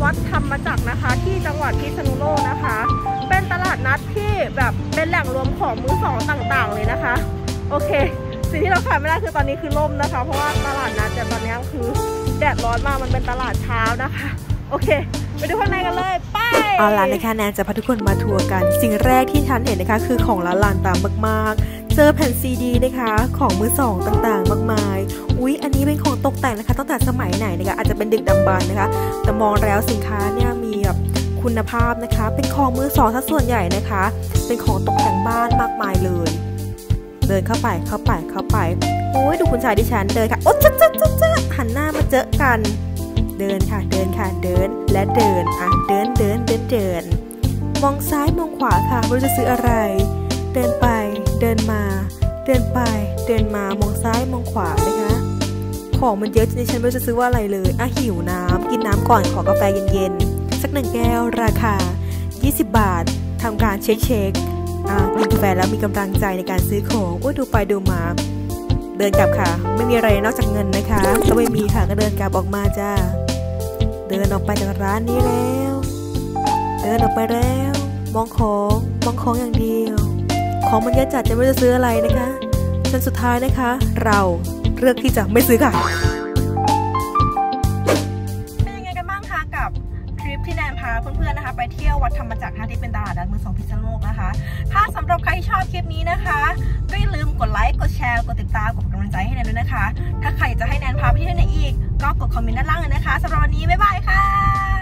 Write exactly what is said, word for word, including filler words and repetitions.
วัดธรรมจักรนะคะที่จังหวัดพิษณุโลกนะคะเป็นตลาดนัดที่แบบเป็นแหล่งรวมของมือสองต่างๆเลยนะคะโอเคสิ่งที่เราขาดไม่ได้คือตอนนี้คือร่มนะคะเพราะว่าตลาดนัดแต่ตอนนี้คือแดดร้อนมากมันเป็นตลาดเช้านะคะโอเคไปดูข้างในกันเลยไปเอาล่ะนะคะแนนจะพาทุกคนมาทัวร์กันสิ่งแรกที่ฉันเห็นนะคะคือของร้านลานตามมากๆเจอแผ่นซีดีนะคะของมือสองต่างๆมากมายอุ๊ยอันนี้เป็นของตกแต่งนะคะตั้งแต่สมัยไหนนะคะอาจจะเป็นดึกดำบรรพ์นะคะแต่มองแล้วสินค้าเนี่ยมีแบบคุณภาพนะคะเป็นของมือสองซะส่วนใหญ่นะคะเป็นของตกแต่งบ้านมากมายเลยเดินเข้าไปเข้าไปเข้าไปโอ้ยดูคุณชายดิฉันเดินค่ะโอ๊ยจ๊ะจ๊ะจ๊ะจ๊ะหันหน้ามาเจอกันเดินค่ะเดินค่ะเดินและเดินอ่ะเดินเดินเดินเดินมองซ้ายมองขวาค่ะไม่รู้จะซื้ออะไรเดินไปเดินมาเดินไปเดินมามองซ้ายมองขวานะคะของมันเยอะจนฉันไม่รู้จะซื้อว่าอะไรเลยอ่ะหิวน้ำกินน้ำก่อนขอกาแฟเย็นๆสักหนึ่งแก้วราคายี่สิบบาททำการเช็คเช็คอ่ะกินกาแฟแล้วมีกำลังใจในการซื้อของโอ้ยดูไปดูมาเดินกลับค่ะไม่มีอะไรนอกจากเงินนะคะก็ไม่มีค่ะก็เดินกลับออกมาจ้าเดินออกไปจากร้านนี้แล้วเดินออกไปแล้วมองของมองของอย่างเดียวของมันเยอะจัดจะไม่รู้จะซื้ออะไรนะคะจนสุดท้ายนะคะเราเลือกที่จะไม่ซื้อค่ะเป็นยังไงกันบ้างคะกับทริปที่แนนพาเพื่อนๆนะคะไปเที่ยววัดธรรมจักรที่เป็นตลาดนัดมือสองพิษณุโลกนะคะถ้าสำหรับใครที่ชอบคลิปนี้นะคะก็อย่าลืมกดไลค์กดแชร์กดติดตามกดกำลังใจให้แนนด้วยนะคะถ้าใครจะให้แนนพาไปที่ไหนอีกก็กดคอมเมนต์ด้านล่างเลยนะคะสำหรับวันนี้บ๊ายบายค่ะ